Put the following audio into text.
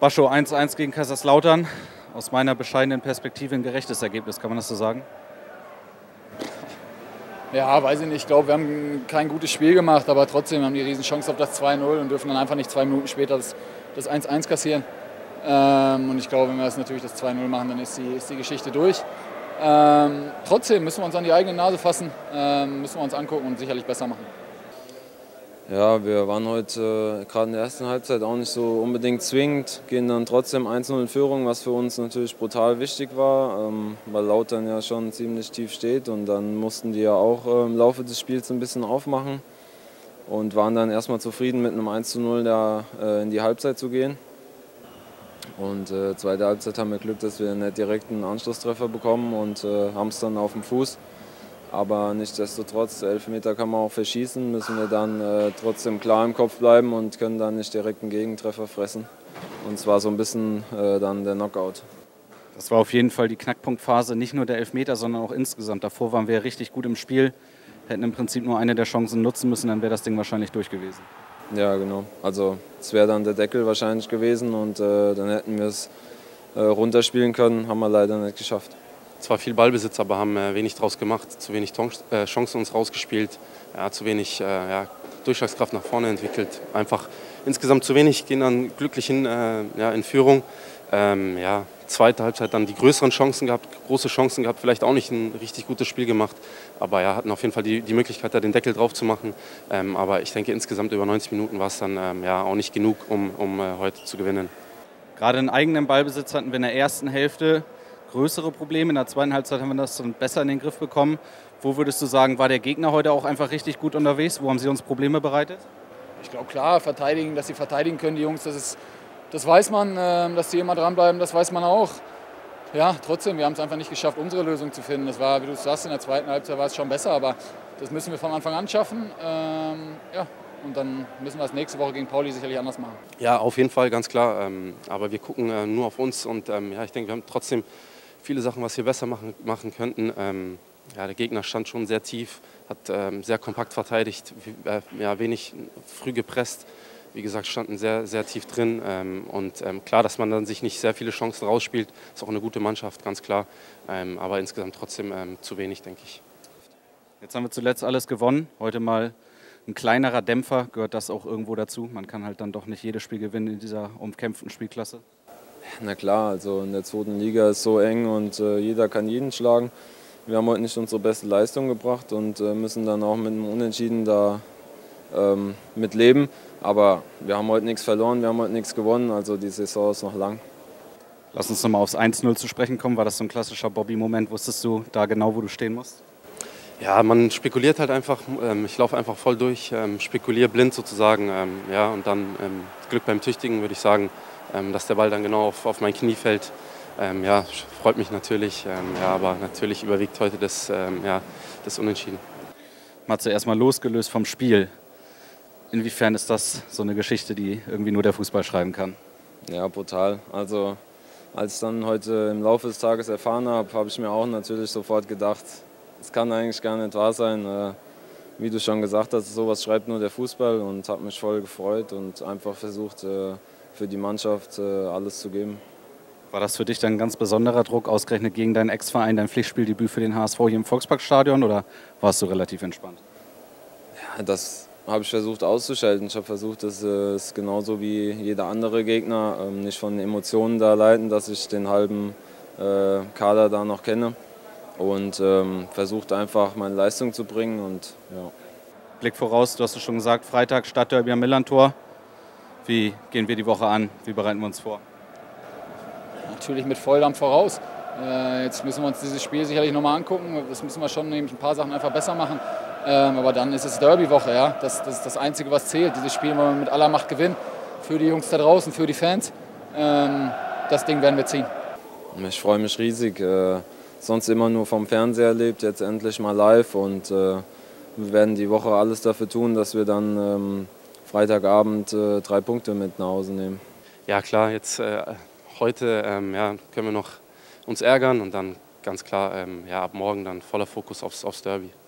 Bascho 1:1 gegen Kaiserslautern. Aus meiner bescheidenen Perspektive ein gerechtes Ergebnis, kann man das so sagen? Ja, weiß ich nicht. Ich glaube, wir haben kein gutes Spiel gemacht, aber trotzdem haben die Riesenchance auf das 2:0 und dürfen dann einfach nicht 2 Minuten später das 1:1 kassieren. Und ich glaube, wenn wir das natürlich das 2:0 machen, dann ist die Geschichte durch. Trotzdem müssen wir uns an die eigene Nase fassen, müssen wir uns angucken und sicherlich besser machen. Ja, wir waren heute gerade in der ersten Halbzeit auch nicht so unbedingt zwingend, gehen dann trotzdem 1:0 in Führung, was für uns natürlich brutal wichtig war, weil Lautern ja schon ziemlich tief steht und dann mussten die ja auch im Laufe des Spiels ein bisschen aufmachen und waren dann erstmal zufrieden mit einem 1:0 da in die Halbzeit zu gehen. Und zweite Halbzeit haben wir Glück, dass wir nicht direkt einen Anschlusstreffer bekommen und haben es dann auf dem Fuß. Aber nichtsdestotrotz, Elfmeter kann man auch verschießen, müssen wir dann trotzdem klar im Kopf bleiben und können dann nicht direkt einen Gegentreffer fressen. Und zwar so ein bisschen dann der Knockout. Das war auf jeden Fall die Knackpunktphase, nicht nur der Elfmeter, sondern auch insgesamt. Davor waren wir richtig gut im Spiel, hätten im Prinzip nur eine der Chancen nutzen müssen, dann wäre das Ding wahrscheinlich durch gewesen. Ja, genau. Also es wäre dann der Deckel wahrscheinlich gewesen und dann hätten wir es runterspielen können, haben wir leider nicht geschafft. Zwar viel Ballbesitz, aber haben wenig draus gemacht, zu wenig Chancen uns rausgespielt, ja, zu wenig Durchschlagskraft nach vorne entwickelt. Einfach insgesamt zu wenig, gehen dann glücklich in Führung. Zweite Halbzeit dann die größeren Chancen gehabt, große Chancen gehabt, vielleicht auch nicht ein richtig gutes Spiel gemacht, aber ja, hatten auf jeden Fall die Möglichkeit, da den Deckel drauf zu machen. Aber ich denke, insgesamt über 90 Minuten war es dann auch nicht genug, um heute zu gewinnen. Gerade in eigenem Ballbesitz hatten wir in der ersten Hälfte größere Probleme. In der zweiten Halbzeit haben wir das dann besser in den Griff bekommen. Wo würdest du sagen, war der Gegner heute auch einfach richtig gut unterwegs? Wo haben sie uns Probleme bereitet? Ich glaube, klar, verteidigen, dass sie verteidigen können, die Jungs, das weiß man, dass die immer dranbleiben, das weiß man auch. Ja, trotzdem, wir haben es einfach nicht geschafft, unsere Lösung zu finden. Das war, wie du sagst, in der zweiten Halbzeit war es schon besser, aber das müssen wir von Anfang an schaffen. Und dann müssen wir das nächste Woche gegen Pauli sicherlich anders machen. Ja, auf jeden Fall, ganz klar. Aber wir gucken nur auf uns und ich denke, wir haben trotzdem viele Sachen, was wir besser machen könnten. Der Gegner stand schon sehr tief, hat sehr kompakt verteidigt, wenig früh gepresst. Wie gesagt, standen sehr, sehr tief drin. Klar, dass man dann sich nicht sehr viele Chancen rausspielt, ist auch eine gute Mannschaft, ganz klar. Aber insgesamt trotzdem zu wenig, denke ich. Jetzt haben wir zuletzt alles gewonnen. Heute mal ein kleinerer Dämpfer. Gehört das auch irgendwo dazu? Man kann halt dann doch nicht jedes Spiel gewinnen in dieser umkämpften Spielklasse. Na klar, also in der zweiten Liga ist so eng und jeder kann jeden schlagen. Wir haben heute nicht unsere beste Leistung gebracht und müssen dann auch mit einem Unentschieden da mit leben. Aber wir haben heute nichts verloren, wir haben heute nichts gewonnen, also die Saison ist noch lang. Lass uns nochmal aufs 1:0 zu sprechen kommen. War das so ein klassischer Bobby-Moment? Wusstest du da genau, wo du stehen musst? Ja, man spekuliert halt einfach. Ich laufe einfach voll durch, spekuliere blind sozusagen. Und dann Glück beim Tüchtigen, würde ich sagen, dass der Ball dann genau auf mein Knie fällt. Freut mich natürlich, aber natürlich überwiegt heute das Unentschieden. Matze, erstmal losgelöst vom Spiel. Inwiefern ist das so eine Geschichte, die irgendwie nur der Fußball schreiben kann? Ja, brutal. Also als ich dann heute im Laufe des Tages erfahren habe, habe ich mir auch natürlich sofort gedacht, es kann eigentlich gar nicht wahr sein. Wie du schon gesagt hast, sowas schreibt nur der Fußball und habe mich voll gefreut und einfach versucht, für die Mannschaft alles zu geben. War das für dich dann ein ganz besonderer Druck, ausgerechnet gegen deinen Ex-Verein, dein Pflichtspieldebüt für den HSV hier im Volksparkstadion, oder warst du relativ entspannt? Ja, das habe ich versucht auszuschalten. Ich habe versucht, dass es genauso wie jeder andere Gegner nicht von Emotionen da leiten, dass ich den halben Kader da noch kenne und versucht einfach meine Leistung zu bringen. Und, ja. Blick voraus, du hast es schon gesagt, Freitag Stadtderby am Millantor. Wie gehen wir die Woche an? Wie bereiten wir uns vor? Natürlich mit Volldampf voraus. Jetzt müssen wir uns dieses Spiel sicherlich nochmal angucken. Das müssen wir schon nämlich ein paar Sachen einfach besser machen. Aber dann ist es Derby-Woche. Ja? Das ist das Einzige, was zählt. Dieses Spiel wollen wir mit aller Macht gewinnen. Für die Jungs da draußen, für die Fans. Das Ding werden wir ziehen. Ich freue mich riesig. Sonst immer nur vom Fernseher erlebt, jetzt endlich mal live. Und wir werden die Woche alles dafür tun, dass wir dann Freitagabend 3 Punkte mit nach Hause nehmen. Ja klar, jetzt heute können wir noch uns ärgern und dann ganz klar ab morgen dann voller Fokus aufs Derby.